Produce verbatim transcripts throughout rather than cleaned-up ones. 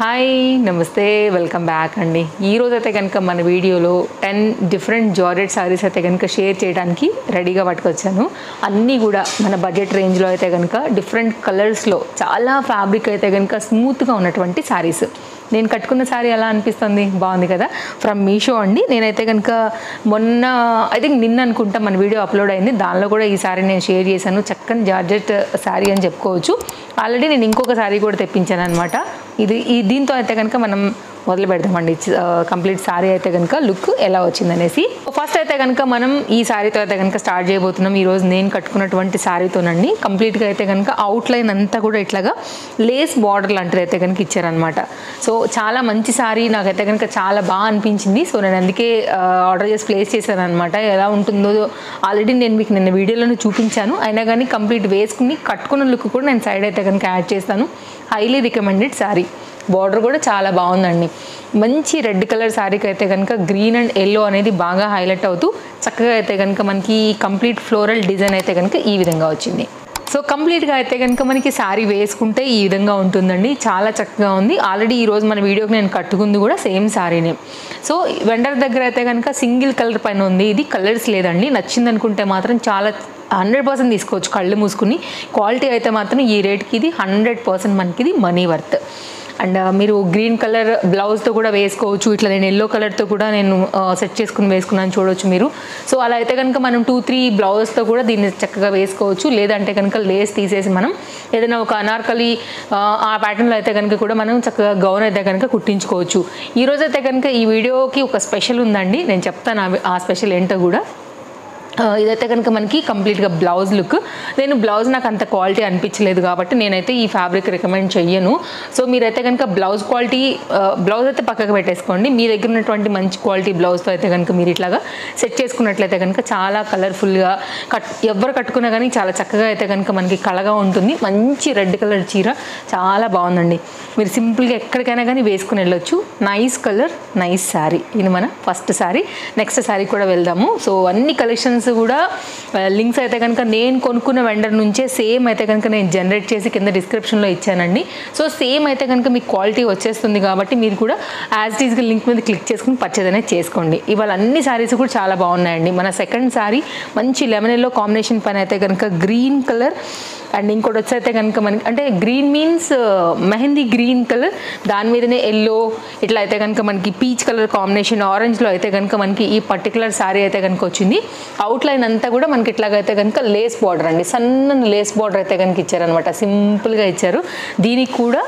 Hi నమస్తే welcome back అండి. ఈరోజు అయితే కనుక మన వీడియోలో టెన్ డిఫరెంట్ జార్జెట్ సారీస్ అయితే కనుక షేర్ చేయడానికి రెడీగా పట్టుకొచ్చాను. అన్నీ కూడా మన బడ్జెట్ రేంజ్లో అయితే కనుక డిఫరెంట్ కలర్స్లో చాలా ఫ్యాబ్రిక్ అయితే కనుక స్మూత్గా ఉన్నటువంటి సారీస్. నేను కట్టుకున్న సారీ ఎలా అనిపిస్తుంది? బాగుంది కదా. ఫ్రమ్ మీషో అండి. నేనైతే కనుక మొన్న ఐ థింక్ నిన్న అనుకుంటా మన వీడియో అప్లోడ్ అయింది, దానిలో కూడా ఈ సారీ నేను షేర్ చేశాను. చక్కని జార్జెట్ సారీ అని చెప్పుకోవచ్చు. ఆల్రెడీ నేను ఇంకొక సారీ కూడా తెప్పించాను అనమాట. ఇది ఈ దీంతో అయితే కనుక మనం మొదలు పెడతామండి. కంప్లీట్ సారీ అయితే కనుక లుక్ ఎలా వచ్చిందనేసి. ఫస్ట్ అయితే కనుక మనం ఈ సారీతో అయితే కనుక స్టార్ట్ చేయబోతున్నాం. ఈరోజు నేను కట్టుకున్నటువంటి సారీతోనండి. కంప్లీట్గా అయితే కనుక అవుట్లైన్ అంతా కూడా ఇట్లాగా లేస్ బార్డర్ లాంటిది అయితే కనుక ఇచ్చారనమాట. సో చాలా మంచి సారీ, నాకైతే కనుక చాలా బాగా అనిపించింది. సో నేను అందుకే ఆర్డర్ చేసి ప్లేస్ చేశాను అనమాట. ఎలా ఉంటుందో ఆల్రెడీ నేను మీకు నిన్న వీడియోలోనే చూపించాను. అయినా కానీ కంప్లీట్ వేసుకుని కట్టుకున్న లుక్ కూడా నేను సైడ్ అయితే కనుక యాడ్ చేస్తాను. Highly recommended sorry. బార్డర్ కూడా చాలా బాగుందండి. మంచి రెడ్ కలర్ శారీకి అయితే కనుక గ్రీన్ అండ్ ఎల్లో అనేది బాగా హైలైట్ అవుతూ చక్కగా అయితే కనుక మనకి కంప్లీట్ ఫ్లోరల్ డిజైన్ అయితే కనుక ఈ విధంగా వచ్చింది. సో కంప్లీట్గా అయితే కనుక మనకి శారీ వేసుకుంటే ఈ విధంగా ఉంటుందండి. చాలా చక్కగా ఉంది. ఆల్రెడీ ఈరోజు మన వీడియోకి నేను కట్టుకుంది కూడా సేమ్ శారీనే. సో వెండర్ దగ్గర అయితే కనుక సింగిల్ కలర్ పైన ఉంది. ఇది కలర్స్ లేదండి. నచ్చింది అనుకుంటే మాత్రం చాలా హండ్రెడ్ పర్సెంట్ తీసుకోవచ్చు కళ్ళు మూసుకుని. క్వాలిటీ అయితే మాత్రం ఈ రేట్కి ఇది హండ్రెడ్ పర్సెంట్ మనకి ఇది మనీ వర్త్. అండ్ మీరు గ్రీన్ కలర్ బ్లౌజ్తో కూడా వేసుకోవచ్చు. ఇట్లా నేను ఎల్లో కలర్తో కూడా నేను సెట్ చేసుకుని వేసుకున్నాను చూడవచ్చు మీరు. సో అలా అయితే కనుక మనం టూ త్రీ బ్లౌజ్తో కూడా దీన్ని చక్కగా వేసుకోవచ్చు. లేదంటే కనుక లేస్ తీసేసి మనం ఏదైనా ఒక అనార్కలి ఆ ప్యాటర్న్లో అయితే కనుక కూడా మనం చక్కగా గౌన్ అయితే కనుక కుట్టించుకోవచ్చు. ఈరోజు అయితే కనుక ఈ వీడియోకి ఒక స్పెషల్ ఉందండి. నేను చెప్తాను ఆ స్పెషల్ ఏంటో కూడా. ఇదైతే కనుక మనకి కంప్లీట్గా బ్లౌజ్ లుక్. నేను బ్లౌజ్ నాకు అంత క్వాలిటీ అనిపించలేదు కాబట్టి నేనైతే ఈ ఫ్యాబ్రిక్ రికమెండ్ చెయ్యను. సో మీరైతే కనుక బ్లౌజ్ క్వాలిటీ బ్లౌజ్ అయితే పక్కకు పెట్టేసుకోండి. మీ దగ్గర ఉన్నటువంటి మంచి క్వాలిటీ బ్లౌజ్తో అయితే కనుక మీరు ఇట్లాగా సెట్ చేసుకున్నట్లయితే కనుక చాలా కలర్ఫుల్గా కట్ ఎవరు కట్టుకున్నా కానీ చాలా చక్కగా అయితే కనుక మనకి కళగా ఉంటుంది. మంచి రెడ్ కలర్ చీర చాలా బాగుందండి. మీరు సింపుల్గా ఎక్కడికైనా కానీ వేసుకుని వెళ్ళొచ్చు. Nice colour, nice sari. ఇది మన ఫస్ట్ శారీ. నెక్స్ట్ శారీ కూడా వెళ్దాము. సో అన్ని కలెక్షన్స్ కూడా లింక్స్ అయితే కనుక నేను కొనుక్కున్న వెండర్ నుంచే సేమ్ అయితే కనుక నేను జనరేట్ చేసి కింద డిస్క్రిప్షన్లో ఇచ్చానండి. సో సేమ్ అయితే కనుక మీకు క్వాలిటీ వచ్చేస్తుంది కాబట్టి మీరు కూడా యాజ్ ఇట్ ఈస్గా లింక్ మీద క్లిక్ చేసుకుని పర్చేజ్ అనేది చేసుకోండి. ఇవాళ అన్ని శారీస్ కూడా చాలా బాగున్నాయండి. మన సెకండ్ శారీ మంచి లెమన్ ఎల్లో కాంబినేషన్ పైన అయితే కనుక గ్రీన్ కలర్ అండ్ ఇంకోటి వచ్చి అయితే కనుక మనకి అంటే green means mehndi green colour, దాని మీదనే ఎల్లో, ఇట్లా అయితే కనుక మనకి పీచ్ కలర్ కాంబినేషన్ ఆరెంజ్లో అయితే కనుక మనకి ఈ పర్టికులర్ శారీ అయితే కనుక వచ్చింది. అవుట్లైన్ అంతా కూడా మనకి ఇట్లాగైతే కనుక లేస్ బార్డర్ అండి, సన్నని లేస్ బార్డర్ అయితే కనుక ఇచ్చారనమాట. సింపుల్గా ఇచ్చారు. దీనికి కూడా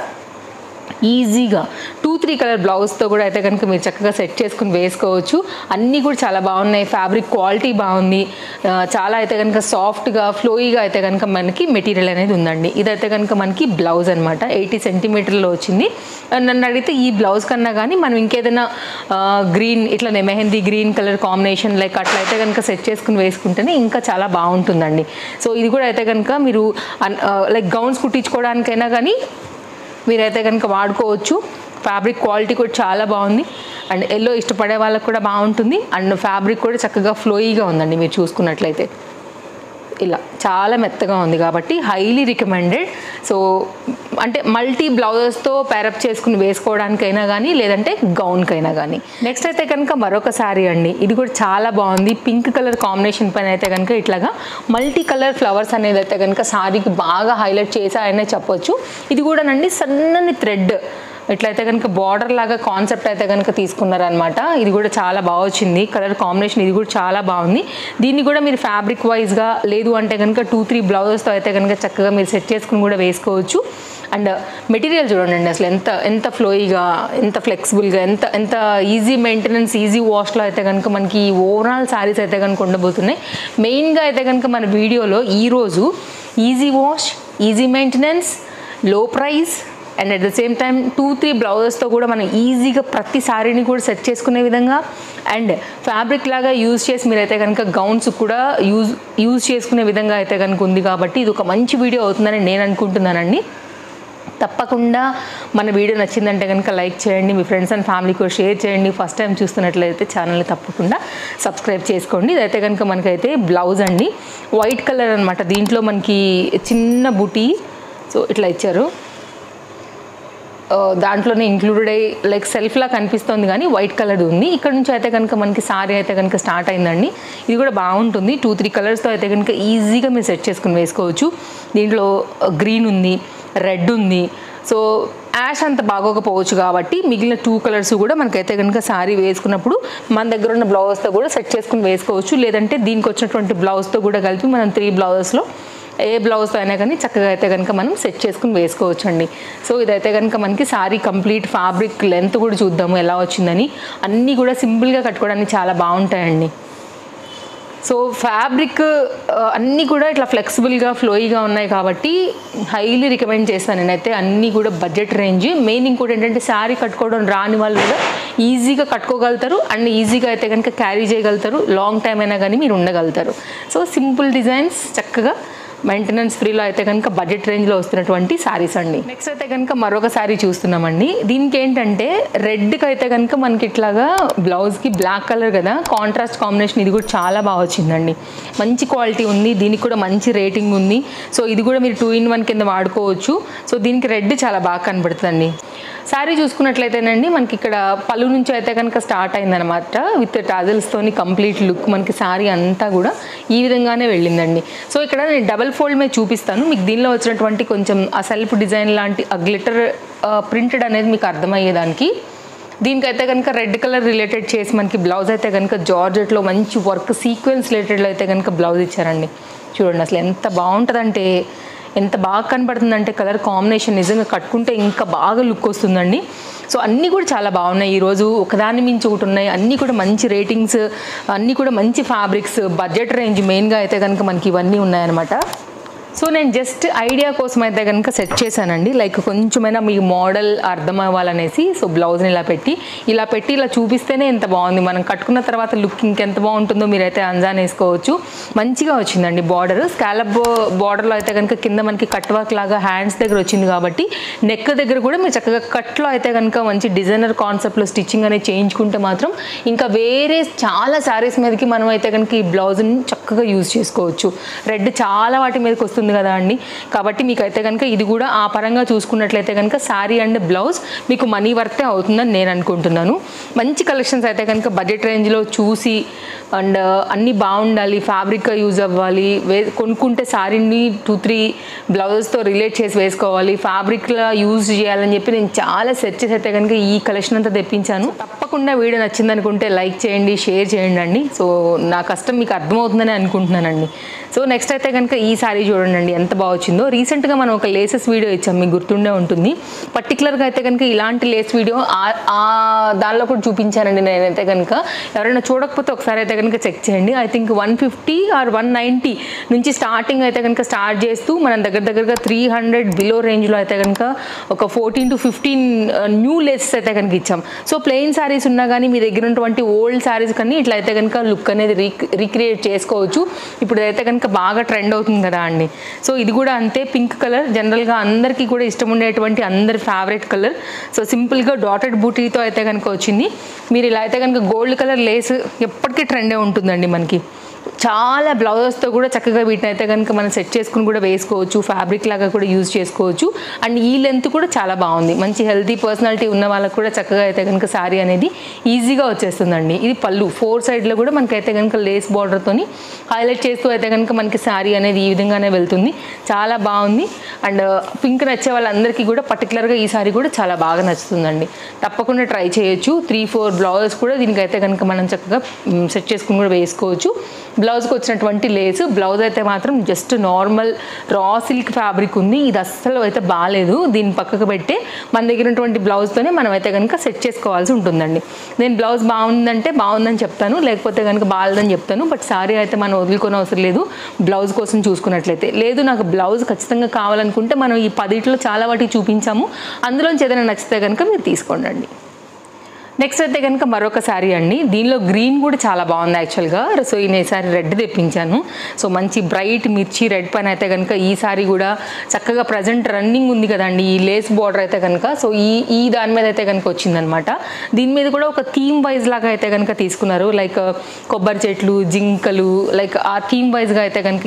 ఈజీగా టూ త్రీ కలర్ బ్లౌజ్తో కూడా అయితే కనుక మీరు చక్కగా సెట్ చేసుకుని వేసుకోవచ్చు. అన్నీ కూడా చాలా బాగున్నాయి. ఫ్యాబ్రిక్ క్వాలిటీ బాగుంది. చాలా అయితే కనుక సాఫ్ట్గా ఫ్లోయిగా అయితే కనుక మనకి మెటీరియల్ అనేది ఉందండి. ఇదైతే కనుక మనకి బ్లౌజ్ అనమాట. ఎయిటీ సెంటీమీటర్లో వచ్చింది. నన్ను అడిగితే ఈ బ్లౌజ్ కన్నా కానీ మనం ఇంకేదైనా గ్రీన్ ఇట్లా mehndi green colour combination like అట్లా అయితే కనుక సెట్ చేసుకుని వేసుకుంటేనే ఇంకా చాలా బాగుంటుందండి. సో ఇది కూడా అయితే కనుక మీరు లైక్ గౌన్స్ కుట్టించుకోవడానికైనా కానీ మీరైతే కనుక వాడుకోవచ్చు. ఫ్యాబ్రిక్ క్వాలిటీ కూడా చాలా బాగుంది. అండ్ ఎల్లో ఇష్టపడే వాళ్ళకి కూడా బాగుంటుంది. అండ్ ఫ్యాబ్రిక్ కూడా చక్కగా ఫ్లోయిగా ఉందండి. మీరు చూసుకున్నట్లయితే ఇలా చాలా మెత్తగా ఉంది కాబట్టి హైలీ రికమెండెడ్. సో అంటే మల్టీ బ్లౌజెస్తో పేరప్ చేసుకుని వేసుకోవడానికైనా కానీ లేదంటే గౌన్కైనా కానీ. నెక్స్ట్ అయితే కనుక మరొక శారీ అండి. ఇది కూడా చాలా బాగుంది. పింక్ కలర్ కాంబినేషన్ పైన అయితే కనుక ఇట్లాగా మల్టీ కలర్ ఫ్లవర్స్ అనేది అయితే కనుక శారీకి బాగా హైలైట్ చేశాయనే చెప్పొచ్చు. ఇది కూడా నండి సన్నని థ్రెడ్ ఇట్లయితే కనుక బార్డర్ లాగా కాన్సెప్ట్ అయితే కనుక తీసుకున్నారనమాట. ఇది కూడా చాలా బాగా వచ్చింది. కలర్ కాంబినేషన్ ఇది కూడా చాలా బాగుంది. దీన్ని కూడా మీరు ఫ్యాబ్రిక్ వైజ్గా లేదు అంటే కనుక టూ త్రీ బ్లౌజెస్తో అయితే కనుక చక్కగా మీరు సెట్ చేసుకుని కూడా వేసుకోవచ్చు. అండ్ మెటీరియల్ చూడండి అసలు ఎంత ఎంత ఫ్లోయిగా, ఎంత ఫ్లెక్సిబుల్గా, ఎంత ఎంత ఈజీ మెయింటెనెన్స్, ఈజీ వాష్లో అయితే కనుక మనకి ఈ ఓవరాల్ శారీస్ అయితే కనుక ఉండబోతున్నాయి. మెయిన్గా అయితే కనుక మన వీడియోలో ఈరోజు easy wash, easy maintenance, low price and at the same time two three బ్లౌజెస్తో కూడా మనం ఈజీగా ప్రతి శారీని కూడా సెట్ చేసుకునే విధంగా అండ్ ఫ్యాబ్రిక్ లాగా యూజ్ చేసి మీరైతే కనుక గౌన్స్ కూడా యూజ్ యూజ్ చేసుకునే విధంగా అయితే కనుక ఉంది కాబట్టి ఇది ఒక మంచి వీడియో అవుతుందని నేను అనుకుంటున్నానండి. తప్పకుండా మన వీడియో నచ్చిందంటే కనుక లైక్ చేయండి, మీ ఫ్రెండ్స్ అండ్ ఫ్యామిలీకి కూడా షేర్ చేయండి. ఫస్ట్ టైం చూస్తున్నట్లయితే ఛానల్ని తప్పకుండా సబ్స్క్రైబ్ చేసుకోండి. ఇదైతే కనుక మనకైతే బ్లౌజ్ అండి, వైట్ కలర్ అనమాట. దీంట్లో మనకి చిన్న బుటీ సో ఇట్లా ఇచ్చారు. దాంట్లోనే ఇంక్లూడెడ్ అయ్యి లైక్ సెల్ఫ్లా కనిపిస్తుంది కానీ వైట్ కలర్ ఉంది. ఇక్కడ నుంచి అయితే కనుక మనకి సారీ అయితే కనుక స్టార్ట్ అయిందండి. ఇది కూడా బాగుంటుంది. టూ త్రీ కలర్స్తో అయితే కనుక ఈజీగా మీరు సెట్ చేసుకుని వేసుకోవచ్చు. దీంట్లో గ్రీన్ ఉంది, రెడ్ ఉంది. సో యాష్ అంత బాగోకపోవచ్చు కాబట్టి మిగిలిన టూ కలర్స్ కూడా మనకైతే కనుక శారీ వేసుకున్నప్పుడు మన దగ్గర ఉన్న బ్లౌజ్తో కూడా సెట్ చేసుకుని వేసుకోవచ్చు. లేదంటే దీనికి వచ్చినటువంటి బ్లౌజ్తో కూడా కలిపి మనం త్రీ బ్లౌజెస్లో ఏ బ్లౌజ్తో అయినా కానీ చక్కగా అయితే కనుక మనం సెట్ చేసుకుని వేసుకోవచ్చు అండి. సో ఇదైతే కనుక మనకి శారీ కంప్లీట్ ఫ్యాబ్రిక్ లెంత్ కూడా చూద్దాము ఎలా వచ్చిందని. అన్నీ కూడా సింపుల్గా కట్టుకోవడానికి చాలా బాగుంటాయండి. సో ఫ్యాబ్రిక్ అన్నీ కూడా ఇట్లా ఫ్లెక్సిబుల్గా ఫ్లోయిగా ఉన్నాయి కాబట్టి హైలీ రికమెండ్ చేస్తాను నేనైతే. అన్నీ కూడా బడ్జెట్ రేంజ్. మెయిన్ ఇంకోటి ఏంటంటే శారీ కట్టుకోవడం రాని వాళ్ళు కూడా ఈజీగా కట్టుకోగలుగుతారు అండ్ ఈజీగా అయితే కనుక క్యారీ చేయగలుగుతారు. లాంగ్ టైం అయినా కానీ మీరు ఉండగలుగుతారు. సో సింపుల్ డిజైన్స్, చక్కగా మెయింటెనెన్స్ ఫ్రీలో అయితే కనుక బడ్జెట్ రేంజ్లో వస్తున్నటువంటి శారీస్ అండి. నెక్స్ట్ అయితే కనుక మరొక శారీ చూస్తున్నామండి. దీనికి ఏంటంటే రెడ్కి అయితే కనుక మనకి ఇట్లాగా బ్లౌజ్కి బ్లాక్ కలర్ కదా, కాంట్రాస్ట్ కాంబినేషన్. ఇది కూడా చాలా బాగా వచ్చిందండి. మంచి క్వాలిటీ ఉంది. దీనికి కూడా మంచి రేటింగ్ ఉంది. సో ఇది కూడా మీరు టూ ఇన్ వన్ కింద వాడుకోవచ్చు. సో దీనికి రెడ్ చాలా బాగా కనబడుతుందండి. శారీ చూసుకున్నట్లయితేనండి మనకి ఇక్కడ పళ్ళు నుంచి అయితే కనుక స్టార్ట్ అయిందనమాట. విత్ టాజల్స్తోని కంప్లీట్ లుక్ మనకి శారీ అంతా కూడా ఈ విధంగానే వెళ్ళిందండి. సో ఇక్కడ నేను డబల్ ఫోల్డ్ మీద చూపిస్తాను మీకు. దీనిలో వచ్చినటువంటి కొంచెం ఆ సెల్ఫ్ డిజైన్ లాంటి ఆ గ్లిటర్ ప్రింటెడ్ అనేది మీకు అర్థమయ్యేదానికి దీనికైతే కనుక రెడ్ కలర్ రిలేటెడ్ చేసి మనకి బ్లౌజ్ అయితే కనుక జార్జెట్లో మంచి వర్క్ సీక్వెన్స్ రిలేటెడ్లో అయితే కనుక బ్లౌజ్ ఇచ్చారండి. చూడండి అసలు ఎంత బాగుంటుందంటే, ఎంత బాగా కనబడుతుందంటే కలర్ కాంబినేషన్ నిజంగా కట్టుకుంటే ఇంకా బాగా లుక్ వస్తుందండి. సో అన్నీ కూడా చాలా బాగున్నాయి. ఈరోజు ఒకదాని మించి ఒకటి ఉన్నాయి. అన్నీ కూడా మంచి రేటింగ్స్, అన్నీ కూడా మంచి ఫ్యాబ్రిక్స్, బడ్జెట్ రేంజ్ మెయిన్గా అయితే కనుక మనకి ఇవన్నీ ఉన్నాయన్నమాట. సో నేను జస్ట్ ఐడియా కోసం అయితే కనుక సెట్ చేశానండి. లైక్ కొంచెమైనా మీ మోడల్ అర్థం అవ్వాలనేసి. సో బ్లౌజ్ని ఇలా పెట్టి ఇలా పెట్టి ఇలా చూపిస్తేనే ఎంత బాగుంది. మనం కట్టుకున్న తర్వాత లుక్ ఇంకెంత బాగుంటుందో మీరైతే అంజాన్ వేసుకోవచ్చు. మంచిగా వచ్చిందండి బార్డర్. స్కాలప్ బార్డర్లో అయితే కనుక కింద మనకి కట్ వర్క్ లాగా హ్యాండ్స్ దగ్గర వచ్చింది కాబట్టి నెక్ దగ్గర కూడా మీరు చక్కగా కట్లో అయితే కనుక మంచి డిజైనర్ కాన్సెప్ట్లో స్టిచ్చింగ్ అనేది చేయించుకుంటే మాత్రం ఇంకా వేరే చాలా శారీస్ మీదకి మనం అయితే కనుక ఈ బ్లౌజ్ని చక్కగా యూజ్ చేసుకోవచ్చు. రెడ్ చాలా వాటి మీదకి వస్తుంది కదా అండి. కాబట్టి మీకు అయితే కనుక ఇది కూడా ఆ పరంగా చూసుకున్నట్లయితే కనుక శారీ అండ్ బ్లౌజ్ మీకు మనీ వర్తే అవుతుందని నేను అనుకుంటున్నాను. మంచి కలెక్షన్స్ అయితే కనుక బడ్జెట్ రేంజ్లో చూసి అండ్ అన్నీ బాగుండాలి, ఫ్యాబ్రిక్గా యూజ్ అవ్వాలి, వే కొనుక్కుంటే శారీని టూ త్రీ బ్లౌజెస్తో రిలేట్ చేసి వేసుకోవాలి, ఫ్యాబ్రిక్లా యూజ్ చేయాలని చెప్పి నేను చాలా సెర్చ్ చేసి అయితే కనుక ఈ కలెక్షన్ అంతా తెప్పించాను. తప్పకుండా వీడియో నచ్చింది అనుకుంటే లైక్ చేయండి, షేర్ చేయండి అండి. సో నా కష్టం మీకు అర్థమవుతుందని అనుకుంటున్నానండి. సో నెక్స్ట్ అయితే కనుక ఈ శారీ చూడండి అండి ఎంత బాగా వచ్చిందో. రీసెంట్గా మనం ఒక లేసెస్ వీడియో ఇచ్చాం, మీకు గుర్తుండే ఉంటుంది. పర్టికులర్గా అయితే కనుక ఇలాంటి లేస్ వీడియో దానిలో కూడా చూపించానండి నేనైతే కనుక. ఎవరైనా చూడకపోతే ఒకసారి అయితే కనుక చెక్ చేయండి. I think one fifty or one ninety నుంచి స్టార్టింగ్ అయితే కనుక స్టార్ట్ చేస్తూ మనం దగ్గర దగ్గరగా త్రీ హండ్రెడ్ బిలో రేంజ్లో అయితే కనుక ఒక fourteen to fifteen new laces అయితే కనుక ఇచ్చాం. సో ప్లెయిన్ శారీస్ ఉన్నా కానీ మీ దగ్గర ఉన్నటువంటి ఓల్డ్ శారీస్ కానీ ఇట్లా అయితే కనుక లుక్ అనేది రీక్ రీక్రియేట్ చేసుకోవచ్చు. ఇప్పుడు అయితే కనుక బాగా ట్రెండ్ అవుతుంది కదా అండి. సో ఇది కూడా అంతే, పింక్ కలర్ జనరల్గా అందరికీ కూడా ఇష్టం ఉండేటువంటి అందరి ఫేవరెట్ కలర్. సో సింపుల్గా డాటెడ్ బూటీతో అయితే కనుక వచ్చింది. మీరు ఇలా అయితే కనుక గోల్డ్ కలర్ లేస్ ఎప్పటికీ ట్రెండే ఉంటుందండి మనకి. చాలా బ్లౌజెస్తో కూడా చక్కగా వీటిని అయితే కనుక మనం సెట్ చేసుకుని కూడా వేసుకోవచ్చు, ఫ్యాబ్రిక్ లాగా కూడా యూజ్ చేసుకోవచ్చు. అండ్ ఈ లెంత్ కూడా చాలా బాగుంది. మంచి హెల్తీ పర్సనాలిటీ ఉన్న వాళ్ళకి కూడా చక్కగా అయితే కనుక శారీ అనేది ఈజీగా వచ్చేస్తుందండి. ఇది పళ్ళు, ఫోర్ సైడ్లో కూడా మనకైతే కనుక లేస్ బార్డర్తోని హైలైట్ చేస్తూ అయితే కనుక మనకి శారీ అనేది ఈ విధంగానే వెళ్తుంది. చాలా బాగుంది. అండ్ పింక్ నచ్చే వాళ్ళందరికీ కూడా పర్టికులర్గా ఈ శారీ కూడా చాలా బాగా నచ్చుతుందండి. తప్పకుండా ట్రై చేయొచ్చు. త్రీ ఫోర్ బ్లౌజెస్ కూడా దీనికైతే కనుక మనం చక్కగా సెట్ చేసుకుని కూడా వేసుకోవచ్చు. బ్లౌజ్కి వచ్చినటువంటి లేస్, బ్లౌజ్ అయితే మాత్రం just normal raw silk fabric ఉంది. ఇది అస్సలు అయితే బాగాలేదు. దీన్ని పక్కకు పెట్టే మన దగ్గర ఉన్నటువంటి బ్లౌజ్తోనే మనం అయితే కనుక సెట్ చేసుకోవాల్సి ఉంటుందండి. నేను బ్లౌజ్ బాగుందంటే బాగుందని చెప్తాను, లేకపోతే కనుక బాగాలేదని చెప్తాను. బట్ సారీ అయితే మనం వదులుకొని అవసరం లేదు బ్లౌజ్ కోసం చూసుకున్నట్లయితే. లేదు నాకు బ్లౌజ్ ఖచ్చితంగా కావాలనుకుంటే మనం ఈ పదిట్లో చాలా వాటికి చూపించాము, అందులోంచి ఏదైనా నచ్చితే కనుక మీరు తీసుకోండి. నెక్స్ట్ అయితే కనుక మరొక శారీ అండి. దీనిలో గ్రీన్ కూడా చాలా బాగుంది యాక్చువల్గా. సో ఈ సారీ రెడ్ తెప్పించాను. సో మంచి బ్రైట్ మిర్చి రెడ్ పైన అయితే కనుక ఈ సారీ కూడా చక్కగా ప్రజెంట్ రన్నింగ్ ఉంది కదండి ఈ లేస్ బార్డర్ అయితే కనుక. సో ఈ ఈ దాని మీద అయితే కనుక వచ్చిందనమాట. దీని మీద కూడా ఒక థీమ్ వైజ్ లాగా అయితే కనుక తీసుకున్నారు. లైక్ కొబ్బరి చెట్లు, జింకలు, లైక్ ఆ థీమ్ వైజ్గా అయితే కనుక ఈ శారీ వచ్చిందండి. సో దీన్ని కూడా టూ త్రీ బ్లౌజెస్తో ఈజీగా సెట్ చేసుకుని వేసుకోవచ్చు మీరు.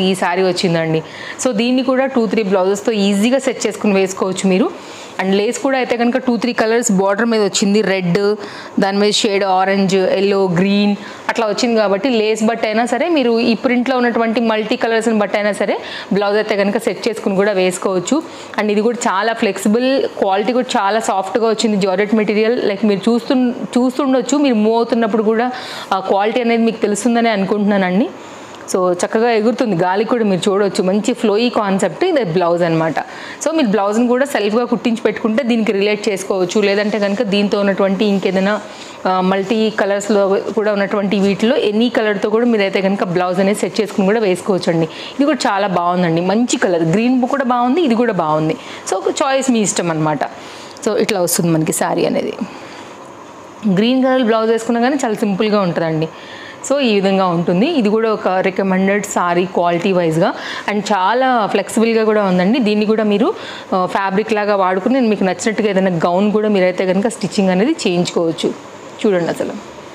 అండ్ లేస్ కూడా అయితే కనుక టూ త్రీ కలర్స్ బార్డర్ మీద వచ్చింది, రెడ్, దాని మీద షేడ్ ఆరెంజ్, ఎల్లో, గ్రీన్ అట్లా వచ్చింది కాబట్టి లేస్ బట్ అయినా సరే మీరు ఈ ప్రింట్లో ఉన్నటువంటి మల్టీ కలర్స్ని బట్టి అయినా సరే బ్లౌజ్ అయితే కనుక సెట్ చేసుకుని కూడా వేసుకోవచ్చు. అండ్ ఇది కూడా చాలా ఫ్లెక్సిబుల్, క్వాలిటీ కూడా చాలా సాఫ్ట్గా వచ్చింది జార్జెట్ మెటీరియల్. లైక్ మీరు చూస్తు చూస్తుండొచ్చు మీరు మూవ్ అవుతున్నప్పుడు కూడా ఆ క్వాలిటీ అనేది మీకు తెలుస్తుందని అనుకుంటున్నానండి. సో చక్కగా ఎగురుతుంది, గాలికి కూడా మీరు చూడవచ్చు, మంచి ఫ్లోయీ కాన్సెప్ట్. ఇది బ్లౌజ్ అనమాట. సో మీరు బ్లౌజ్ని కూడా సెల్ఫ్గా కుట్టించి పెట్టుకుంటే దీనికి రిలేట్ చేసుకోవచ్చు. లేదంటే కనుక దీంతో ఉన్నటువంటి ఇంకేదైనా మల్టీ కలర్స్లో కూడా ఉన్నటువంటి వీటిలో ఎనీ కలర్తో కూడా మీరైతే కనుక బ్లౌజ్ అనేది సెట్ చేసుకుని కూడా వేసుకోవచ్చు అండి. ఇది కూడా చాలా బాగుందండి, మంచి కలర్, గ్రీన్ కూడా బాగుంది, ఇది కూడా బాగుంది. సో చాయిస్ మీ ఇష్టం అనమాట. సో ఇట్లా వస్తుంది మనకి శారీ అనేది. గ్రీన్ కలర్ బ్లౌజ్ వేసుకున్నా కానీ చాలా సింపుల్గా ఉంటుందండి. సో ఈ విధంగా ఉంటుంది. ఇది కూడా ఒక రికమెండెడ్ సారీ క్వాలిటీ వైజ్గా అండ్ చాలా ఫ్లెక్సిబుల్గా కూడా ఉందండి. దీన్ని కూడా మీరు ఫ్యాబ్రిక్ లాగా వాడుకుని మీకు నచ్చినట్టుగా ఏదైనా గౌన్ కూడా మీరైతే కనుక స్టిచ్చింగ్ అనేది చేయించుకోవచ్చు. చూడండి అసలు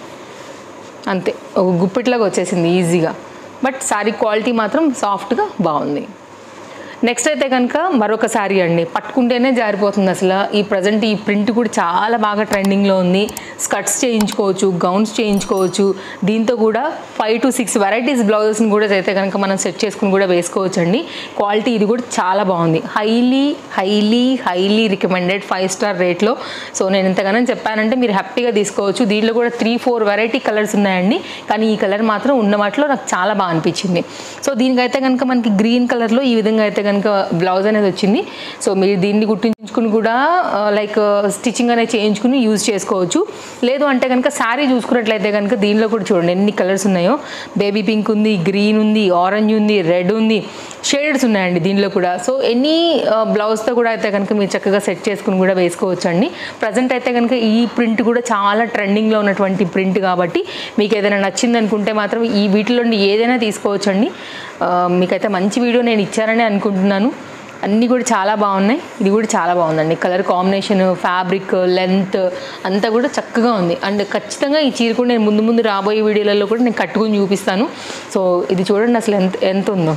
అంతే, ఒక గుప్పిట్లాగా వచ్చేసింది ఈజీగా. బట్ సారీ క్వాలిటీ మాత్రం సాఫ్ట్గా బాగుంది. నెక్స్ట్ అయితే కనుక మరొక శారీ అండి, పట్టుకుంటేనే జారిపోతుంది అసలు. ఈ ప్రజెంట్ ఈ ప్రింట్ కూడా చాలా బాగా ట్రెండింగ్లో ఉంది. స్కర్ట్స్ చేయించుకోవచ్చు, గౌన్స్ చేయించుకోవచ్చు. దీంతో కూడా ఫైవ్ టు సిక్స్ వెరైటీస్ బ్లౌజెస్ని కూడా అయితే కనుక మనం సెట్ చేసుకుని కూడా వేసుకోవచ్చు అండి. క్వాలిటీ ఇది కూడా చాలా బాగుంది. Highly highly highly recommended, five star రేట్లో. సో నేను ఇంతగానో చెప్పానంటే మీరు హ్యాపీగా తీసుకోవచ్చు. దీంట్లో కూడా త్రీ ఫోర్ వెరైటీ కలర్స్ ఉన్నాయండి, కానీ ఈ కలర్ మాత్రం ఉన్న వాటిలో నాకు చాలా బాగా అనిపించింది. సో దీనికైతే కనుక మనకి గ్రీన్ కలర్లో ఈ విధంగా అయితే కనుక బ్లౌజ్ అనేది వచ్చింది. సో మీరు దీన్ని కుట్టించుకుని కూడా లైక్ స్టిచ్చింగ్ అనేది చేయించుకుని యూజ్ చేసుకోవచ్చు. లేదు అంటే కనుక శారీ చూసుకున్నట్లయితే కనుక దీనిలో కూడా చూడండి ఎన్ని కలర్స్ ఉన్నాయో. బేబీ పింక్ ఉంది, గ్రీన్ ఉంది, ఆరెంజ్ ఉంది, రెడ్ ఉంది, షేడ్స్ ఉన్నాయండి దీనిలో కూడా. సో ఎనీ బ్లౌజ్తో కూడా అయితే కనుక మీరు చక్కగా సెట్ చేసుకుని కూడా వేసుకోవచ్చు అండి. ప్రజెంట్ అయితే కనుక ఈ ప్రింట్ కూడా చాలా ట్రెండింగ్లో ఉన్నటువంటి ప్రింట్ కాబట్టి మీకు ఏదైనా నచ్చింది అనుకుంటే మాత్రం ఈ వీటిలో ఏదైనా తీసుకోవచ్చు అండి. మీకైతే మంచి వీడియో నేను ఇచ్చానని అనుకుంటున్నాను. అన్నీ కూడా చాలా బాగున్నాయి. ఇది కూడా చాలా బాగుందండి, కలర్ కాంబినేషన్, ఫ్యాబ్రిక్, లెంత్ అంతా కూడా చక్కగా ఉంది. అండ్ ఖచ్చితంగా ఈ చీర కూడా నేను ముందు ముందు రాబోయే వీడియోలలో కూడా నేను కట్టుకుని చూపిస్తాను. సో ఇది చూడండి అసలు ఎంత ఎంత ఉందో.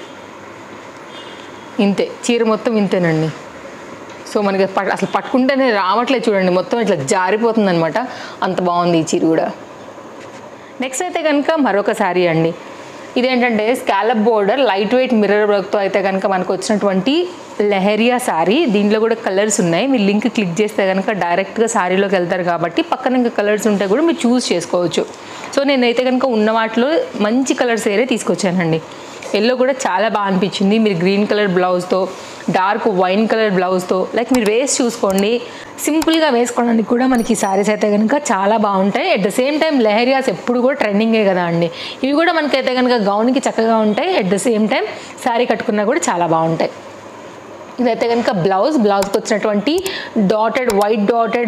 ఇంతే, చీర మొత్తం ఇంతేనండి. సో మనకి అసలు పట్టుకుంటేనే రావట్లేదు చూడండి, మొత్తం ఇట్లా జారిపోతుంది అనమాట, అంత బాగుంది ఈ చీర కూడా. నెక్స్ట్ అయితే కనుక మరొక శారీ అండి. ఇదేంటంటే scallop border light weight mirror వర్క్తో అయితే కనుక మనకు వచ్చినటువంటి లెహరియా శారీ. దీంట్లో కూడా కలర్స్ ఉన్నాయి. మీరు లింక్ క్లిక్ చేస్తే కనుక డైరెక్ట్గా శారీలోకి వెళ్తారు కాబట్టి పక్కన ఇంకా కలర్స్ ఉంటే కూడా మీరు చూస్ చేసుకోవచ్చు. సో నేనైతే కనుక ఉన్న వాటిలో మంచి కలర్స్ ఏరే తీసుకొచ్చానండి. ఎల్లో కూడా చాలా బాగా అనిపించింది. మీరు గ్రీన్ కలర్ బ్లౌజ్తో, డార్క్ వైన్ కలర్ బ్లౌజ్తో లైక్ మీరు వేసి చూసుకోండి. సింపుల్గా వేసుకోవడానికి కూడా మనకి ఈ శారీస్ అయితే కనుక చాలా బాగుంటాయి. అట్ ద సేమ్ టైం లెహరియాస్ ఎప్పుడు కూడా ట్రెండింగే కదా అండి. ఇవి కూడా మనకైతే కనుక గౌన్కి చక్కగా ఉంటాయి. At the same time sari కట్టుకున్నా కూడా చాలా బాగుంటాయి. ఇదైతే కనుక బ్లౌజ్ బ్లౌజ్కి వచ్చినటువంటి డాటెడ్ వైట్ డాటెడ్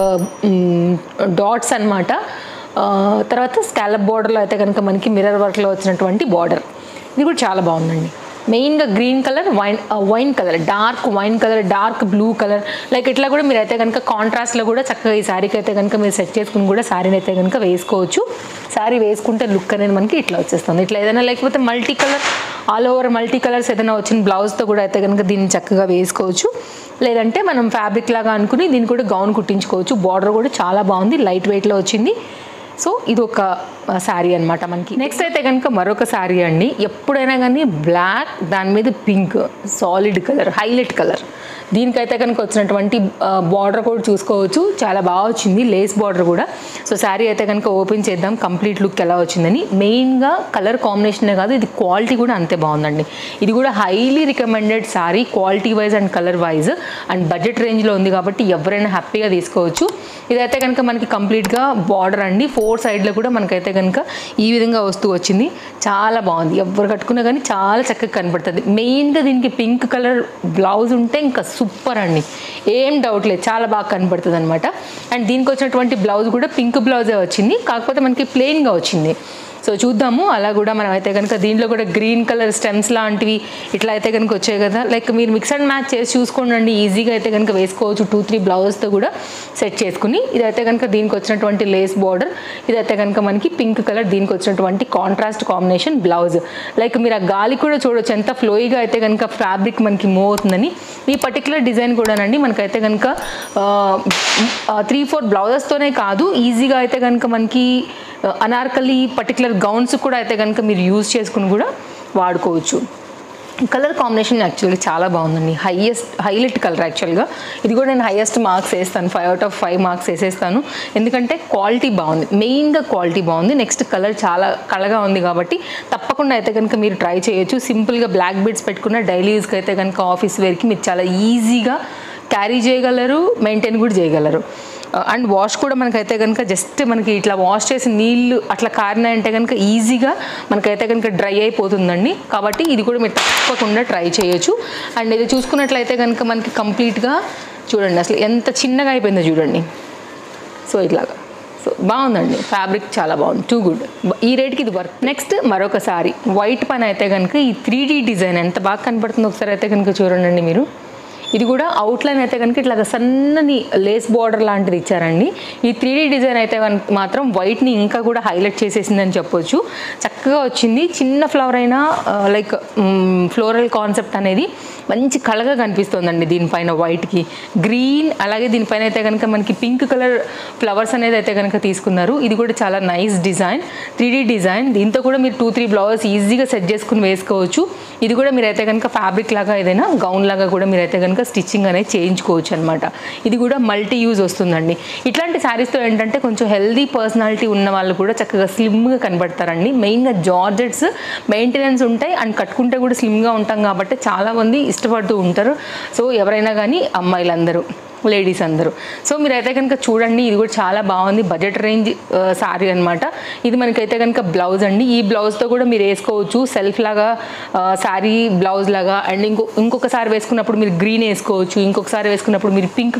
డాట్స్ అనమాట. తర్వాత స్కాలప్ బార్డర్లో అయితే కనుక మనకి మిర్రర్ వర్క్లో వచ్చినటువంటి బార్డర్. ఇది కూడా చాలా బాగుందండి. మెయిన్గా green colour, wine wine colour, dark wine colour, dark blue colour like ఇట్లా కూడా మీరు అయితే కనుక కాంట్రాస్ట్లో కూడా చక్కగా ఈ శారీకి అయితే కనుక మీరు సెట్ చేసుకుని కూడా శారీని అయితే కనుక వేసుకోవచ్చు. శారీ వేసుకుంటే లుక్ అనేది మనకి ఇట్లా వచ్చేస్తుంది. ఇట్లా ఏదైనా లేకపోతే multi colour, all over multi colours ఏదైనా వచ్చిన బ్లౌజ్తో కూడా అయితే కనుక దీన్ని చక్కగా వేసుకోవచ్చు. లేదంటే మనం ఫ్యాబ్రిక్ లాగా అనుకుని దీన్ని కూడా గౌన్ కుట్టించుకోవచ్చు. బార్డర్ కూడా చాలా బాగుంది, లైట్ వెయిట్లో వచ్చింది. సో ఇది ఒక శారీ అనమాట మనకి. నెక్స్ట్ అయితే కనుక మరొక శారీ అండి. ఎప్పుడైనా కానీ బ్లాక్ దాని మీద pink solid colour, highlight colour. దీనికైతే కనుక వచ్చినటువంటి బార్డర్ కూడా చూసుకోవచ్చు, చాలా బాగా వచ్చింది, లేస్ బార్డర్ కూడా. సో శారీ అయితే కనుక ఓపెన్ చేద్దాం కంప్లీట్ లుక్ ఎలా వచ్చిందని. మెయిన్గా కలర్ కాంబినేషనే కాదు, ఇది క్వాలిటీ కూడా అంతే బాగుందండి. ఇది కూడా highly recommended sari quality wise and colour wise and budget రేంజ్లో ఉంది కాబట్టి ఎవరైనా హ్యాపీగా తీసుకోవచ్చు. ఇదైతే కనుక మనకి కంప్లీట్గా బార్డర్ అండి. ఫోర్ సైడ్లో కూడా మనకైతే కనుక ఈ విధంగా వస్తూ వచ్చింది, చాలా బాగుంది. ఎవరు కట్టుకున్నా కానీ చాలా చక్కగా కనపడుతుంది. మెయిన్గా దీనికి పింక్ కలర్ బ్లౌజ్ ఉంటే ఇంకా సూపర్ అండి, ఏం డౌట్ లేదు, చాలా బాగా కనపడుతుంది అనమాట. అండ్ దీనికి వచ్చినటువంటి బ్లౌజ్ కూడా పింక్ బ్లౌజే వచ్చింది, కాకపోతే మనకి ప్లెయిన్గా వచ్చింది. సో చూద్దాము అలా కూడా మనం అయితే కనుక దీంట్లో కూడా గ్రీన్ కలర్ స్టెమ్స్ లాంటివి ఇట్లా అయితే కనుక వచ్చాయి కదా, లైక్ మీరు మిక్స్ అండ్ మ్యాచ్ చేసి చూసుకోండి, ఈజీగా అయితే కనుక వేసుకోవచ్చు టూ త్రీ బ్లౌజెస్తో కూడా సెట్ చేసుకుని. ఇదైతే కనుక దీనికి వచ్చినటువంటి లేస్ బార్డర్, ఇదైతే కనుక మనకి పింక్ కలర్ దీనికి వచ్చినటువంటి కాంట్రాస్ట్ కాంబినేషన్ బ్లౌజ్. లైక్ మీరు ఆ గాలి కూడా చూడొచ్చు ఎంత ఫ్లోయిగా అయితే కనుక ఫ్యాబ్రిక్ మనకి మూవ్ అవుతుందని. ఈ పర్టికులర్ డిజైన్ కూడానండి మనకైతే కనుక త్రీ ఫోర్ బ్లౌజెస్తోనే కాదు, ఈజీగా అయితే కనుక మనకి అనార్కలి పర్టికులర్ గౌన్స్ కూడా అయితే కనుక మీరు యూజ్ చేసుకుని కూడా వాడుకోవచ్చు. కలర్ కాంబినేషన్ యాక్చువల్గా చాలా బాగుందండి, హైయెస్ట్ హైలైట్ కలర్. యాక్చువల్గా ఇది కూడా నేను హైయెస్ట్ మార్క్స్ వేస్తాను, five out of five marks వేసేస్తాను, ఎందుకంటే క్వాలిటీ బాగుంది, మెయిన్గా క్వాలిటీ బాగుంది. నెక్స్ట్ కలర్ చాలా కళగా ఉంది కాబట్టి తప్పకుండా అయితే కనుక మీరు ట్రై చేయొచ్చు. సింపుల్గా బ్లాక్ బీడ్స్ పెట్టుకున్న డైలీ యూస్కి అయితే కనుక ఆఫీస్ వేర్కి మీరు చాలా ఈజీగా క్యారీ చేయగలరు, మెయింటైన్ కూడా చేయగలరు. అండ్ వాష్ కూడా మనకైతే కనుక జస్ట్ మనకి ఇట్లా వాష్ చేసి నీళ్ళు అట్లా కారినాయంటే కనుక ఈజీగా మనకైతే కనుక డ్రై అయిపోతుందండి. కాబట్టి ఇది కూడా మీరు తప్పకుండా ట్రై చేయొచ్చు. అండ్ ఇది చూసుకున్నట్లయితే కనుక మనకి కంప్లీట్గా చూడండి అసలు ఎంత చిన్నగా అయిపోయిందో చూడండి. సో ఇట్లాగా సో బాగుందండి, ఫ్యాబ్రిక్ చాలా బాగుంది, టూ గుడ్. ఈ రేట్కి ఇది వర్క్. నెక్స్ట్ మరొకసారి వైట్ పైన అయితే కనుక ఈ త్రీ డీ డిజైన్ ఎంత బాగా కనపడుతుందో ఒకసారి అయితే కనుక చూడండి మీరు. ఇది కూడా అవుట్లైన్ అయితే కనుక ఇట్లా సన్నని లేస్ బార్డర్ లాంటిది ఇచ్చారండి. ఈ త్రీ డీ డిజైన్ అయితే మాత్రం వైట్ని ఇంకా కూడా హైలైట్ చేసేసిందని చెప్పొచ్చు. చక్కగా వచ్చింది, చిన్న ఫ్లవర్ అయినా లైక్ ఫ్లోరల్ కాన్సెప్ట్ అనేది మంచి కళగా కనిపిస్తుందండి దీనిపైన వైట్కి. గ్రీన్ అలాగే దీనిపైన అయితే కనుక మనకి పింక్ కలర్ ఫ్లవర్స్ అనేది అయితే కనుక తీసుకున్నారు. ఇది కూడా చాలా nice design, three D design. దీంతో కూడా మీరు టూ త్రీ బ్లౌజెస్ ఈజీగా సెట్ చేసుకుని వేసుకోవచ్చు. ఇది కూడా మీరైతే కనుక ఫ్యాబ్రిక్ లాగా ఏదైనా గౌన్ లాగా కూడా మీరైతే కనుక స్టిచ్చింగ్ అనేది చేయించుకోవచ్చు అనమాట. ఇది కూడా మల్టీ యూజ్ వస్తుందండి. ఇట్లాంటి శారీస్తో ఏంటంటే కొంచెం హెల్దీ పర్సనాలిటీ ఉన్న వాళ్ళు కూడా చక్కగా స్లిమ్గా కనబడతారండి. మెయిన్గా జార్జెట్స్ మెయింటెనెన్స్ ఉంటాయి అండ్ కట్టుకుంటే కూడా స్లిమ్గా ఉంటాం కాబట్టి చాలామంది ఇష్టపడుతూ ఉంటారు. సో ఎవరైనా కానీ అమ్మాయిలందరూ లేడీస్ అందరూ సో మీరైతే కనుక చూడండి, ఇది కూడా చాలా బాగుంది, బడ్జెట్ రేంజ్ శారీ అనమాట. ఇది మనకైతే కనుక బ్లౌజ్ అండి. ఈ బ్లౌజ్తో కూడా మీరు వేసుకోవచ్చు సెల్ఫ్ లాగా శారీ బ్లౌజ్ లాగా. అండ్ ఇంకో ఇంకొకసారి వేసుకున్నప్పుడు మీరు గ్రీన్ వేసుకోవచ్చు, ఇంకొకసారి వేసుకున్నప్పుడు మీరు పింక్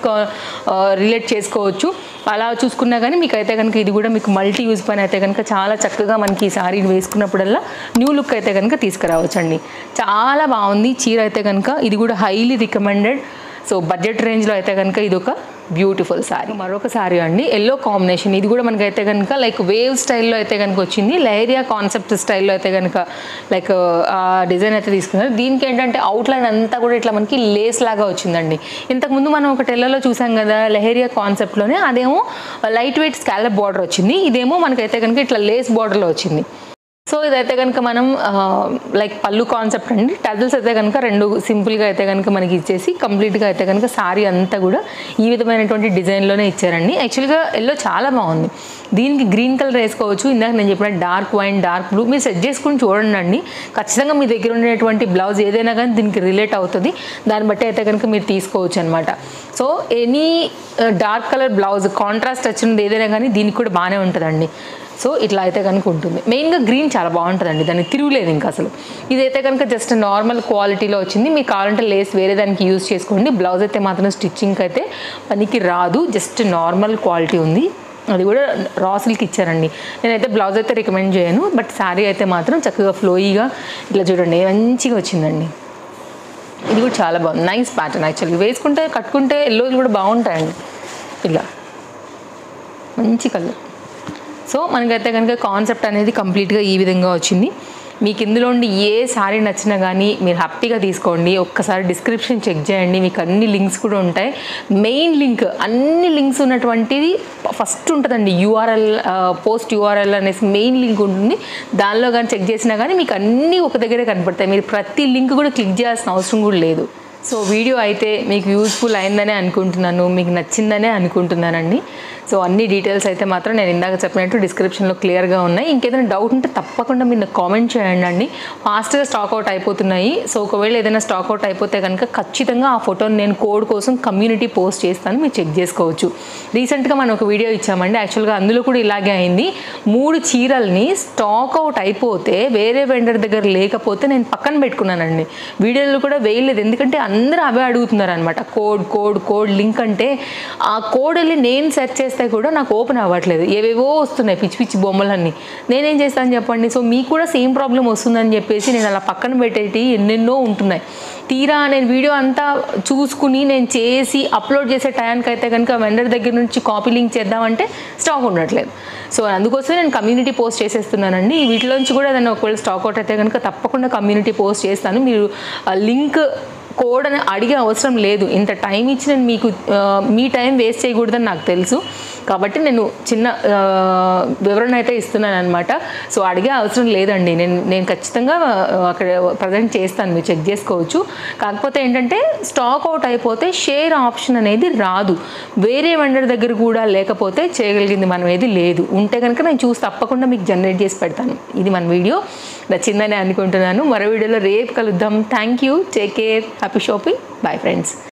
రిలేట్ చేసుకోవచ్చు. అలా చూసుకున్నా కానీ మీకు అయితే కనుక ఇది కూడా మీకు మల్టీ యూజ్ పైన అయితే కనుక చాలా చక్కగా మనకి ఈ శారీని వేసుకున్నప్పుడల్లా న్యూ లుక్ అయితే కనుక తీసుకురావచ్చు అండి. చాలా బాగుంది చీర అయితే కనుక. ఇది కూడా హైలీ రికమెండెడ్. సో బడ్జెట్ రేంజ్లో అయితే కనుక ఇది ఒక బ్యూటిఫుల్ శారీ. మరొక శారీ అండి, ఎల్లో కాంబినేషన్. ఇది కూడా మనకైతే కనుక లైక్ వేవ్ స్టైల్లో అయితే కనుక వచ్చింది, లహరియా కాన్సెప్ట్ స్టైల్లో అయితే కనుక లైక్ ఆ డిజైన్ అయితే తీసుకున్నారు. దీనికి ఏంటంటే అవుట్లైన్ అంతా కూడా ఇట్లా మనకి లేస్ లాగా వచ్చిందండి. ఇంతకుముందు మనం ఒక టెల్లలో చూసాం కదా లహరియా కాన్సెప్ట్లోనే, అదేమో లైట్ వెయిట్ స్కాలప్ బార్డర్ వచ్చింది, ఇదేమో మనకైతే కనుక ఇట్లా లేస్ బార్డర్లో వచ్చింది. సో ఇదైతే కనుక మనం లైక్ పళ్ళు కాన్సెప్ట్ అండి. టజల్స్ అయితే కనుక రెండు సింపుల్గా అయితే కనుక మనకి ఇచ్చేసి కంప్లీట్గా అయితే కనుక శారీ అంతా కూడా ఈ విధమైనటువంటి డిజైన్లోనే ఇచ్చారండి. యాక్చువల్గా ఎల్లో చాలా బాగుంది, దీనికి గ్రీన్ కలర్ వేసుకోవచ్చు. ఇందాక నేను చెప్పిన డార్క్ వైన్, డార్క్ బ్లూ మీరు సెట్ చేసుకుని చూడండి అండి. ఖచ్చితంగా మీ దగ్గర ఉండేటువంటి బ్లౌజ్ ఏదైనా కానీ దీనికి రిలేట్ అవుతుంది, దాన్ని బట్టి అయితే కనుక మీరు తీసుకోవచ్చు అనమాట. So any dark colour blouse contrast వచ్చినది ఏదైనా కానీ దీనికి కూడా బాగానే ఉంటుందండి. సో ఇట్లా అయితే కనుక ఉంటుంది. మెయిన్గా గ్రీన్ చాలా బాగుంటుందండి, దాన్ని తిరుగులేదు ఇంకా అసలు. ఇదైతే కనుక జస్ట్ నార్మల్ క్వాలిటీలో వచ్చింది, మీకు కావాలంటే లేస్ వేరే దానికి యూజ్ చేసుకోండి. బ్లౌజ్ అయితే మాత్రం స్టిచ్చింగ్కి అయితే పనికి రాదు, జస్ట్ నార్మల్ క్వాలిటీ ఉంది. అది కూడా రా సిల్క్ ఇచ్చారండి. నేనైతే బ్లౌజ్ అయితే రికమెండ్ చేయను, బట్ శారీ అయితే మాత్రం చక్కగా ఫ్లోయిగా ఇట్లా చూడండి మంచిగా వచ్చిందండి. ఇది కూడా చాలా బాగుంది, నైస్ ప్యాటర్న్. యాక్చువల్గా వేసుకుంటే కట్టుకుంటే ఎల్లోలు కూడా బాగుంటాయండి, ఇలా మంచి కలర్. సో మనకైతే కనుక కాన్సెప్ట్ అనేది కంప్లీట్గా ఈ విధంగా వచ్చింది. మీకు ఇందులో ఉండి ఏ శారీ నచ్చినా కానీ మీరు హ్యాపీగా తీసుకోండి. ఒక్కసారి డిస్క్రిప్షన్ చెక్ చేయండి, మీకు అన్ని లింక్స్ కూడా ఉంటాయి. మెయిన్ లింక్ అన్ని లింక్స్ ఉన్నటువంటిది ఫస్ట్ ఉంటుందండి, యూఆర్ఎల్ పోస్ట్ యూఆర్ఎల్ అనేసి మెయిన్ లింక్ ఉంటుంది. దానిలో కానీ చెక్ చేసినా కానీ మీకు అన్నీ ఒక దగ్గరే కనపడతాయి, మీరు ప్రతి లింక్ కూడా క్లిక్ చేయాల్సిన అవసరం కూడా లేదు. సో వీడియో అయితే మీకు యూస్ఫుల్ అయిందనే అనుకుంటున్నాను, మీకు నచ్చిందనే అనుకుంటున్నానండి. సో అన్ని డీటెయిల్స్ అయితే మాత్రం నేను ఇందాక చెప్పినట్టు డిస్క్రిప్షన్లో క్లియర్గా ఉన్నాయి. ఇంకేదైనా డౌట్ ఉంటే తప్పకుండా మీరు నాకు కామెంట్ చేయండి అండి. ఫాస్ట్గా స్టాక్ అవుట్ అయిపోతున్నాయి. సో ఒకవేళ ఏదైనా స్టాక్ అవుట్ అయిపోతే కనుక ఖచ్చితంగా ఆ ఫోటోని నేను కోడ్ కోసం కమ్యూనిటీ పోస్ట్ చేస్తాను, మీరు చెక్ చేసుకోవచ్చు. రీసెంట్గా మనం ఒక వీడియో ఇచ్చామండి, యాక్చువల్గా అందులో కూడా ఇలాగే అయింది. మూడు చీరల్ని స్టాక్ అవుట్ అయిపోతే వేరే వెండర్ దగ్గర లేకపోతే నేను పక్కన పెట్టుకున్నానండి, వీడియోలో కూడా వేయలేదు. ఎందుకంటే అందరూ అవే అడుగుతున్నారు అనమాట, కోడ్ కోడ్ కోడ్ లింక్ అంటే ఆ కోడ్ వెళ్ళి నేను సెర్చ్ చేస్తే కూడా నాకు ఓపెన్ అవ్వట్లేదు, ఏవేవో వస్తున్నాయి పిచ్చి పిచ్చి బొమ్మలన్నీ. నేనేం చేస్తాను చెప్పండి? సో మీకు కూడా సేమ్ ప్రాబ్లం వస్తుందని చెప్పేసి నేను అలా పక్కన పెట్టేటి ఎన్నెన్నో ఉంటున్నాయి. తీరా నేను వీడియో అంతా చూసుకుని నేను చేసి అప్లోడ్ చేసే టైంకి అయితే కనుక వెండర్ దగ్గర నుంచి కాపీ లింక్ చేద్దామంటే స్టాక్ ఉండట్లేదు. సో అందుకోసమే నేను కమ్యూనిటీ పోస్ట్ చేసేస్తున్నానండి. వీటిలోంచి కూడా ఏదైనా ఒకవేళ స్టాక్ అవుట్ అయితే కనుక తప్పకుండా కమ్యూనిటీ పోస్ట్ చేస్తాను. మీరు లింక్ కోడ్ అని అడిగే అవసరం లేదు. ఇంత టైం ఇచ్చి నేను మీకు మీ టైం వేస్ట్ చేయకూడదని నాకు తెలుసు కాబట్టి నేను చిన్న వివరణ అయితే ఇస్తున్నాను అనమాట. సో అడిగే అవసరం లేదండి. నేను నేను ఖచ్చితంగా అక్కడ ప్రజెంట్ చేస్తాను, మీరు చెక్ చేసుకోవచ్చు. కాకపోతే ఏంటంటే స్టాక్ అవుట్ అయిపోతే షేర్ ఆప్షన్ అనేది రాదు. వేరే వెండర్ దగ్గర కూడా లేకపోతే చేయగలిగింది మనం ఏది లేదు. ఉంటే కనుక నేను చూసి తప్పకుండా మీకు జనరేట్ చేసి పెడతాను. ఇది మన వీడియో నచ్చిందని అనుకుంటున్నాను. మరో వీడియోలో రేపు కలుద్దాం. Thank you, take care, happy shopping, bye friends.